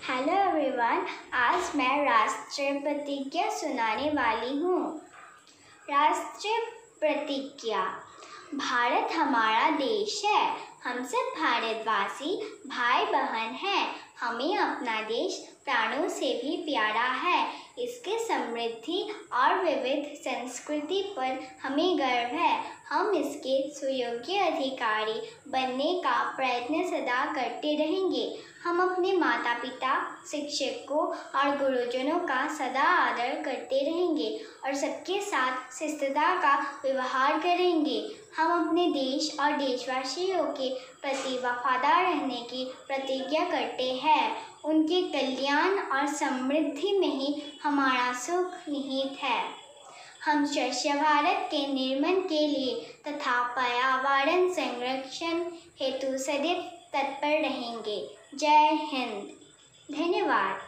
Hello everyone, आज मैं राष्ट्रीय प्रतिज्ञा सुनाने वाली हूँ। राष्ट्रीय प्रतिज्ञा। भारत हमारा देश है, हम सब भारतवासी भाई बहन हैं। हमें अपना देश प्राणों से भी प्यारा है। इसके समृद्धि और विविध संस्कृति पर हमें गर्व है। हम इसके सुयोग्य अधिकारी बनने का प्रयत्न सदा करते रहेंगे। हम अपने माता पिता, शिक्षकों और गुरुजनों का सदा आदर करते रहेंगे और सबके साथ शिष्टता का व्यवहार करेंगे। हम अपने देश और देशवासियों के प्रति वफादार रहने की प्रतिज्ञा करते हैं। उनके कल्याण और समृद्धि में ही हमारा सुख निहित है। हम स्वच्छ भारत के निर्माण के लिए तथा पर्यावरण संरक्षण हेतु सदैव तत्पर रहेंगे। जय हिंद। धन्यवाद।